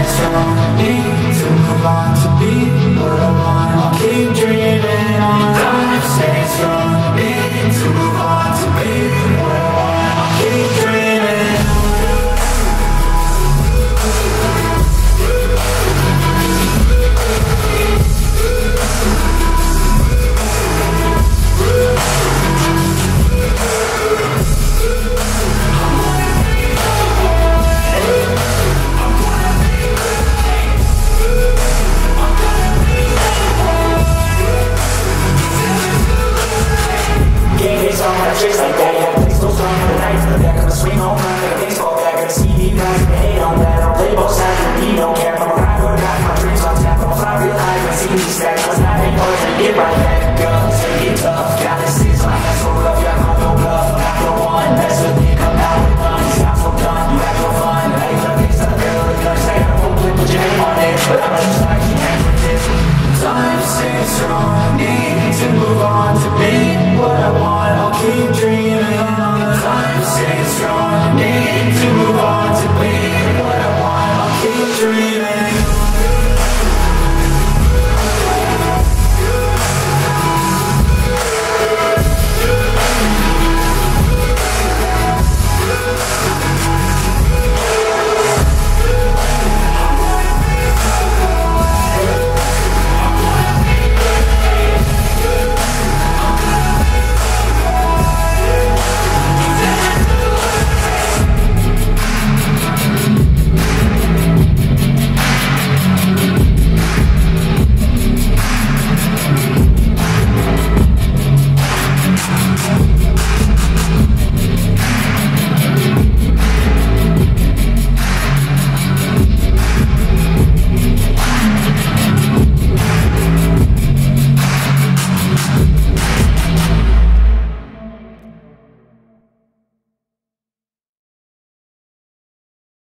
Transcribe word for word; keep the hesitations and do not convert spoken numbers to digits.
strong, need to move on to be what I want. I'll keep dreaming on. I'm staying strong, need to move on to be what I want. I'll keep dreaming on. Tricks like that, yeah, play so strong in the night. To the back of a swing home run, like a baseball bat. Got a C D back, you can hate on that. I'll play both sides, and you don't care. I'm a ride or die, my dreams on tap. I'm a fly real high, my C D stack. What's not ain't hard to get right back.